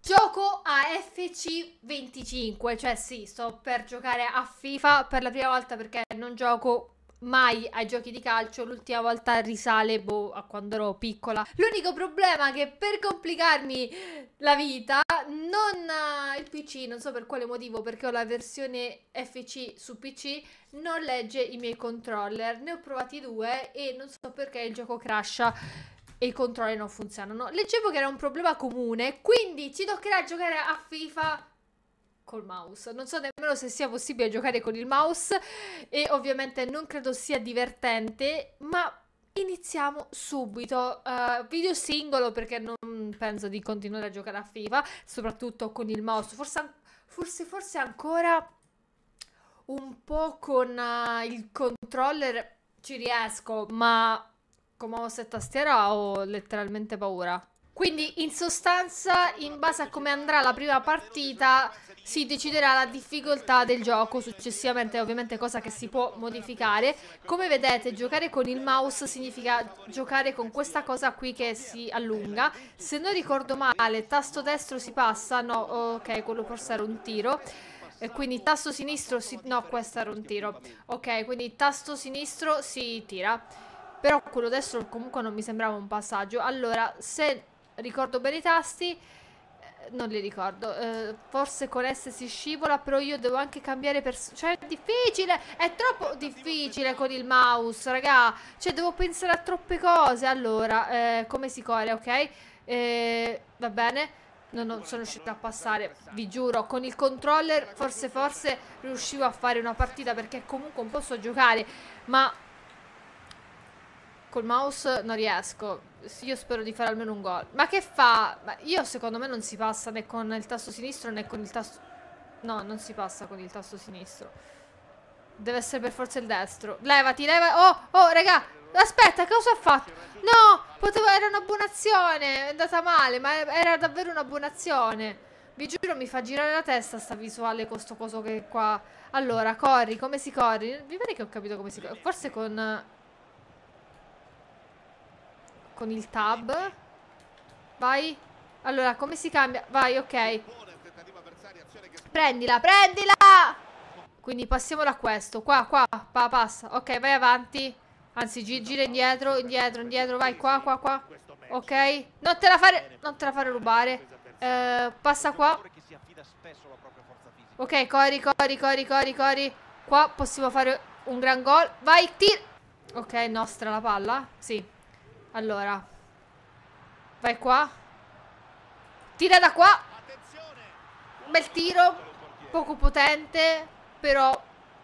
Gioco a FC25, cioè sì, sto per giocare a FIFA per la prima volta perché non gioco mai ai giochi di calcio, l'ultima volta risale a quando ero piccola. L'unico problema è che per complicarmi la vita, non il PC, non so per quale motivo, perché ho la versione FC su PC, non legge i miei controller. Ne ho provati due e non so perché il gioco crasha e i controlli non funzionano. Leggevo che era un problema comune, quindi ci toccherà giocare a FIFA col mouse. Non so nemmeno se sia possibile giocare con il mouse e ovviamente non credo sia divertente, ma iniziamo subito. Video singolo perché non penso di continuare a giocare a FIFA, soprattutto con il mouse. Forse ancora un po' con il controller ci riesco, ma con mouse e tastiera ho letteralmente paura. Quindi in sostanza, in base a come andrà la prima partita, si deciderà la difficoltà del gioco. Successivamente ovviamente cosa che si può modificare. Come vedete, giocare con il mouse significa giocare con questa cosa qui che si allunga. Se non ricordo male, tasto destro si passa. No, ok, quello forse era un tiro. E quindi tasto sinistro si... No, questo era un tiro. Ok, quindi tasto sinistro si tira. Però quello destro comunque non mi sembrava un passaggio. Allora, se ricordo bene i tasti, non li ricordo. Forse con S si scivola, però io devo anche cambiare cioè è difficile, è troppo difficile con il mouse, raga. Cioè devo pensare a troppe cose. Allora, come si corre, ok? Va bene. Non sono riuscita a passare, vi giuro. Con il controller forse riuscivo a fare una partita, perché comunque un po' so giocare, ma col mouse non riesco. Io spero di fare almeno un gol. Ma che fa? Ma io secondo me non si passa né con il tasto sinistro né con il tasto... No, non si passa con il tasto sinistro. Deve essere per forza il destro. Levati, leva... Oh, raga, aspetta, cosa ho fatto? No, era una buona azione. È andata male, ma era davvero una buona azione. Vi giuro, mi fa girare la testa sta visuale con sto coso che qua. Allora, corri, come si corri? Vi pare che ho capito come si corri? Forse con il tab. Vai. Allora, come si cambia? Vai, ok. Prendila, prendila. Quindi passiamo da questo. Qua, passa. Ok, vai avanti. Anzi, gira indietro, indietro. Vai, qua. Ok. Non te la fare rubare. Passa qua. Ok, corri. Qua possiamo fare un gran gol. Vai, tira. Ok, nostra la palla. Sì. Allora, vai qua. Tira da qua. Bel tiro. Poco potente, però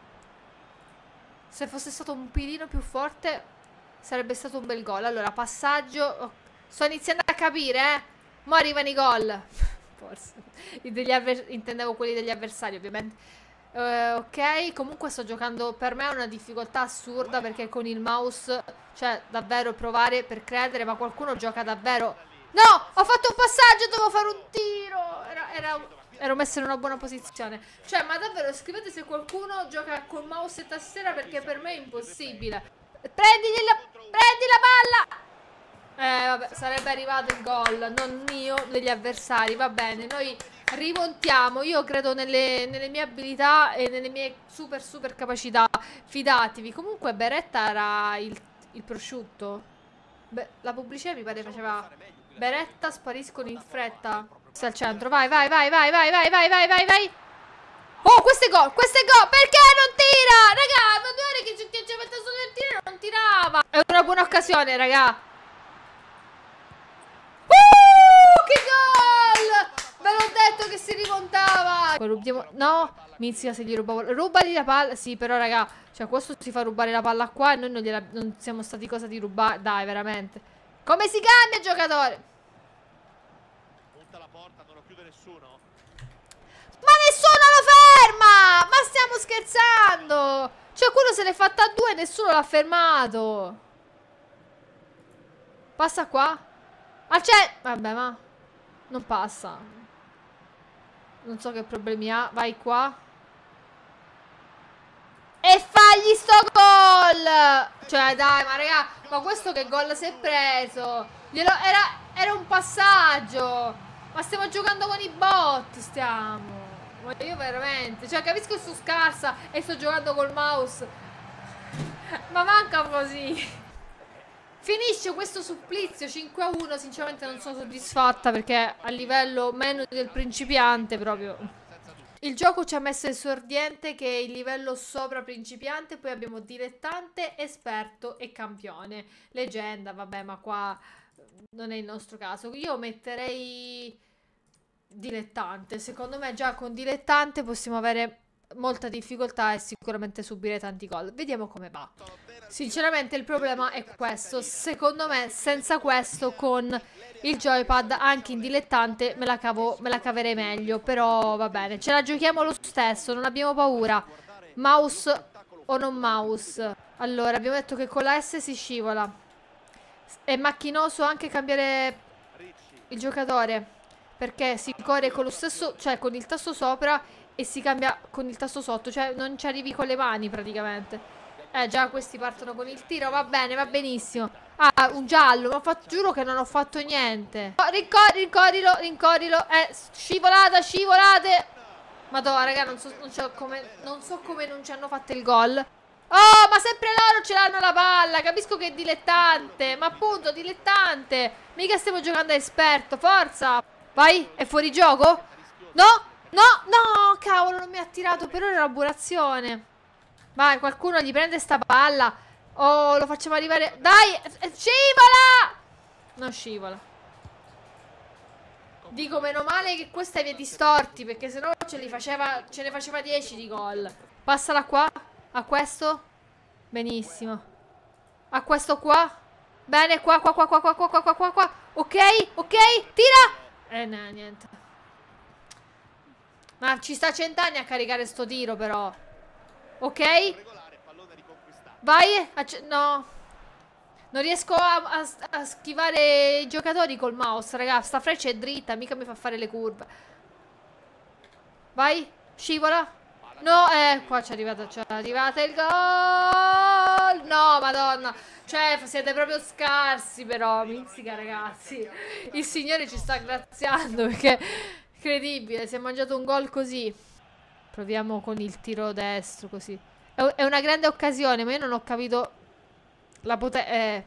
se fosse stato un pilino più forte sarebbe stato un bel gol. Allora, passaggio. Sto iniziando a capire, mo arrivano i gol. Forse intendevo quelli degli avversari, ovviamente. Ok, comunque sto giocando, per me è una difficoltà assurda, perché con il mouse, cioè davvero provare per credere, ma qualcuno gioca davvero. No, ho fatto un passaggio, dovevo fare un tiro. Ero messa in una buona posizione. Cioè, ma davvero, scrivete se qualcuno gioca con mouse e tastiera, perché per me è impossibile. Prendi la palla. Vabbè, sarebbe arrivato il gol, non mio, degli avversari. Va bene, noi rimontiamo. Io credo nelle mie abilità e nelle mie super capacità. Fidatevi. Comunque Beretta era il prosciutto. La pubblicità mi pare faceva: Beretta spariscono in fretta. Sta al centro, vai. Oh, questo è gol. Perché non tira? Raga, ma 2 ore che ci ha fatto solo il tiro, non tirava. È una buona occasione, raga. Che gol! Ve l'ho detto che si rimontava. No, Mizzica se gli rubavo. Rubali la palla. Sì, però raga, cioè questo si fa rubare la palla qua e noi non siamo stati cosa di rubare. Dai, veramente. Come si cambia giocatore? Punta la porta, non lo chiude nessuno. Ma nessuno lo ferma! Ma stiamo scherzando? Cioè quello se l'è fatta a 2 e nessuno l'ha fermato. Passa qua. Vabbè, ma non passa. Non so che problemi ha. Vai qua. E fagli sto gol. Cioè dai, ma raga, ma questo che gol si è preso? Era un passaggio. Ma stiamo giocando con i bot, stiamo. Ma io veramente, cioè capisco che sto scarsa e sto giocando col mouse. Ma manca così. Finisce questo supplizio 5-1. Sinceramente non sono soddisfatta perché a livello meno del principiante proprio. Il gioco ci ha messo esordiente che è il livello sopra principiante. Poi abbiamo dilettante, esperto e campione. Leggenda, vabbè, ma qua non è il nostro caso. Io metterei dilettante. Secondo me già con dilettante possiamo avere molta difficoltà e sicuramente subire tanti gol. Vediamo come va. Sinceramente il problema è questo. Secondo me senza questo con il joypad anche in dilettante me la caverei meglio. Però va bene, ce la giochiamo lo stesso, non abbiamo paura. Mouse o non mouse? Allora abbiamo detto che con la S si scivola. È macchinoso anche cambiare il giocatore, perché si corre con lo stesso, cioè con il tasto sopra e si cambia con il tasto sotto. Cioè non ci arrivi con le mani praticamente. Già questi partono con il tiro. Va bene, va benissimo. Ah, un giallo. Ma giuro che non ho fatto niente. Oh, rincorrilo. Scivolata, scivolate. Madonna, raga, non so come non ci hanno fatto il gol. Oh, ma sempre loro ce l'hanno la palla. Capisco che è dilettante. Ma appunto, dilettante. Mica stiamo giocando a esperto. Forza. Vai, è fuori gioco? No, cavolo, non mi ha tirato. Però era una buona azione. Vai, qualcuno gli prende sta palla. Oh, lo facciamo arrivare. Dai, scivola. Non scivola. Dico, meno male che questa è via distorti, perché sennò ce ne faceva 10 di gol. Passala qua. A questo. Benissimo. A questo qua. Bene, qua. Ok, tira. No, niente. Ma ci sta 100 anni a caricare sto tiro, però. Ok. Vai. No. Non riesco a schivare i giocatori col mouse, raga. Sta freccia è dritta, mica mi fa fare le curve. Vai. Scivola. No, qua ci è arrivata il gol. No, madonna. Cioè, siete proprio scarsi, però. Mizzica, ragazzi. Il Signore ci sta graziando, perché incredibile, si è mangiato un gol così. Proviamo con il tiro destro, così. È una grande occasione, ma io non ho capito la potenza.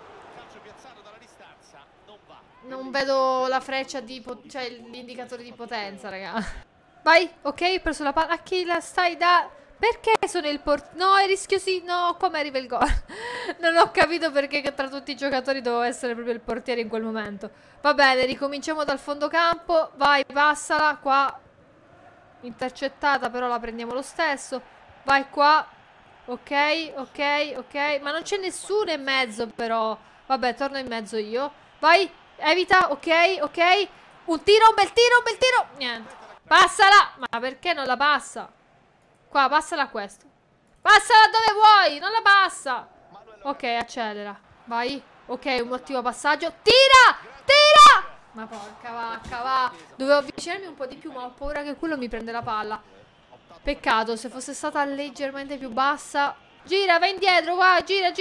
Non vedo la freccia di cioè l'indicatore di potenza, raga. Vai, ok, ho preso la palla. A chi la stai da... Perché sono il portiere? No, è rischioso. No, come arriva il gol? Non ho capito perché tra tutti i giocatori dovevo essere proprio il portiere in quel momento. Va bene, ricominciamo dal fondo campo. Vai, passala, qua. Intercettata, però la prendiamo lo stesso. Vai qua. Ok. Ma non c'è nessuno in mezzo, però. Vabbè, torno in mezzo io. Vai, evita, ok. Un tiro, un bel tiro. Niente. Passala. Ma perché non la passa? Qua, passala a questo. Passala dove vuoi, non la passa. Ok, accelera. Vai. Ok, un ottimo passaggio. Tira. Ma porca vacca, va. Dovevo avvicinarmi un po' di più, ma ho paura che quello mi prende la palla. Peccato, se fosse stata leggermente più bassa. Gira, va indietro, qua. Gira.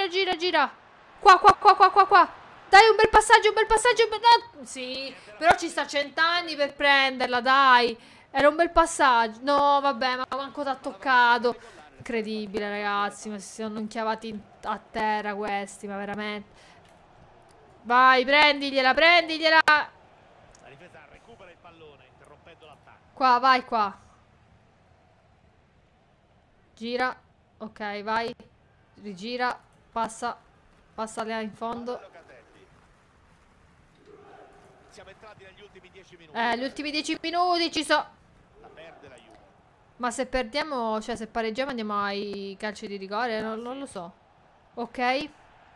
Qua. Dai, un bel passaggio. No, sì, però ci sta 100 anni per prenderla, dai. Era un bel passaggio. No, vabbè, ma manco t'ha toccato. Incredibile, ragazzi. Ma si sono inchiavati a terra questi, ma veramente. Vai, prendigliela. La difesa recupera il pallone, interrompendo l'attacco. Qua, vai qua. Gira. Ok, vai. Rigira. Passa là in fondo. Siamo entrati negli ultimi 10 minuti. Gli ultimi 10 minuti ci sono. La perde la Juve. Ma se perdiamo, cioè se pareggiamo andiamo ai calci di rigore, non lo so. Ok.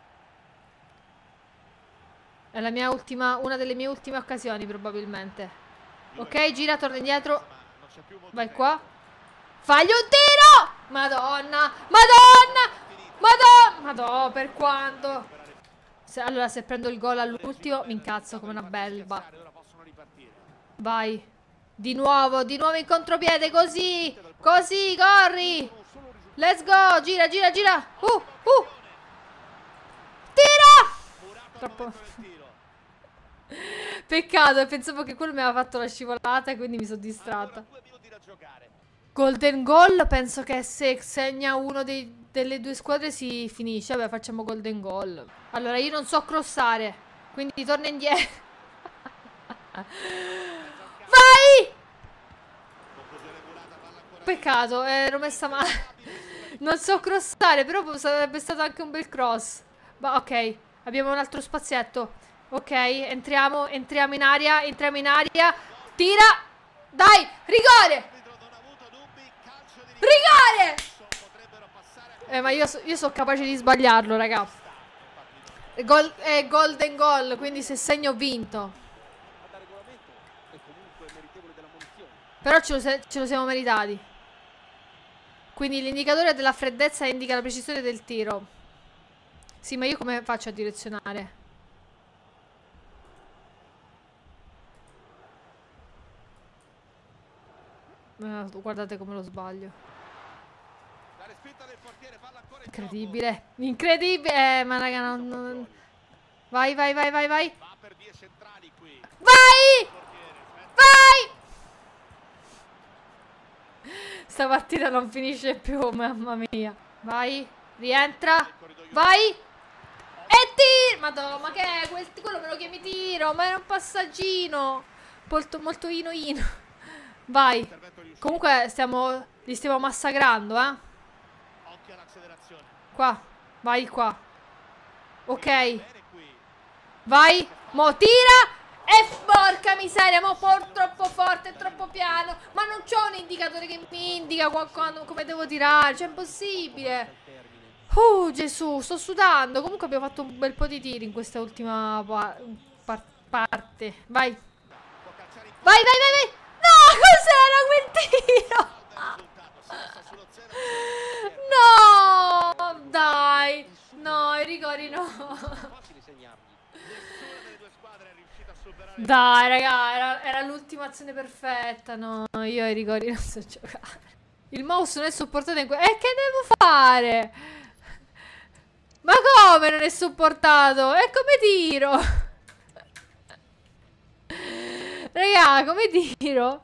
È la mia una delle mie ultime occasioni probabilmente. Ok, gira, torna indietro. Vai qua. Fagli un tiro! Madonna, per quanto. Allora se prendo il gol all'ultimo mi incazzo come una belva. Vai. Di nuovo in contropiede, così, corri. Let's go, gira. Tira! Troppo. Peccato, pensavo che quello mi aveva fatto la scivolata e quindi mi sono distratta. Ancora 2 minuti da giocare. Golden goal, penso che se segna uno delle due squadre si finisce. Vabbè, facciamo golden goal. Allora, io non so crossare, quindi torna indietro. Vai! Peccato, ero messa male. Non so crossare, però sarebbe stato anche un bel cross. Ma ok, abbiamo un altro spazietto. Ok, entriamo in aria, tira! Dai, rigore! Rigore! Ma io sono capace di sbagliarlo, raga. È golden goal, quindi se segno ho vinto. Però ce lo siamo meritati. Quindi l'indicatore della freddezza indica la precisione del tiro. Sì, ma io come faccio a direzionare? Guardate come lo sbaglio. Incredibile. Incredibile. Ma raga, non... Vai. Vai! Vai! Sta partita non finisce più, mamma mia. Vai, rientra. Vai. E tiro. Madonna, ma che è? Quello me lo chiami tiro? Ma era un passaggino. Molto ino. Vai. Comunque li stiamo massacrando, Qua. Vai qua. Ok. Vai. Mo tira. E porca miseria, mo troppo forte, troppo piano. Ma non c'ho un indicatore che mi indica come devo tirare. Cioè, è impossibile. Gesù, sto sudando. Comunque abbiamo fatto un bel po' di tiri in questa ultima parte. Vai. Vai. No, cos'era quel tiro? No, dai. No, i rigori no. Dai, raga, era l'ultima azione perfetta. No, io ai rigori non so giocare. Il mouse non è supportato in che devo fare? Ma come non è supportato? E come tiro? Raga, come tiro?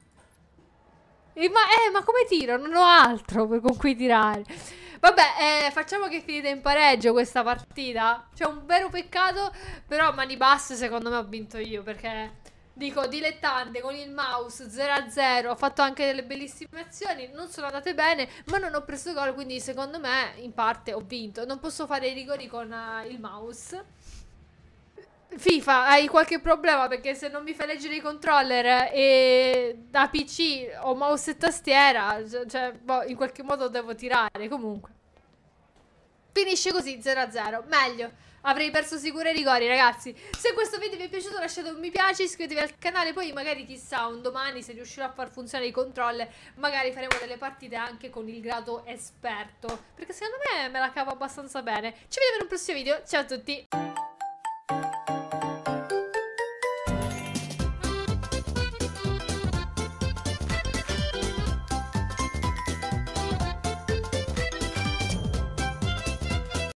Ma come tiro? Non ho altro con cui tirare. Vabbè, facciamo che finite in pareggio questa partita. C'è un vero peccato, però a mani basse secondo me ho vinto io, perché dico dilettante con il mouse 0-0, ho fatto anche delle bellissime azioni, non sono andate bene, ma non ho preso gol, quindi secondo me in parte ho vinto. Non posso fare i rigori con il mouse. FIFA, hai qualche problema? Perché se non mi fai leggere i controller e da PC o mouse e tastiera, cioè, boh, in qualche modo devo tirare. Comunque finisce così 0-0. Meglio, avrei perso sicuro i rigori, ragazzi. Se questo video vi è piaciuto lasciate un mi piace, iscrivetevi al canale. Poi magari chissà, un domani se riuscirò a far funzionare i controller, magari faremo delle partite anche con il grado esperto, perché secondo me la cavo abbastanza bene. Ci vediamo in un prossimo video, ciao a tutti.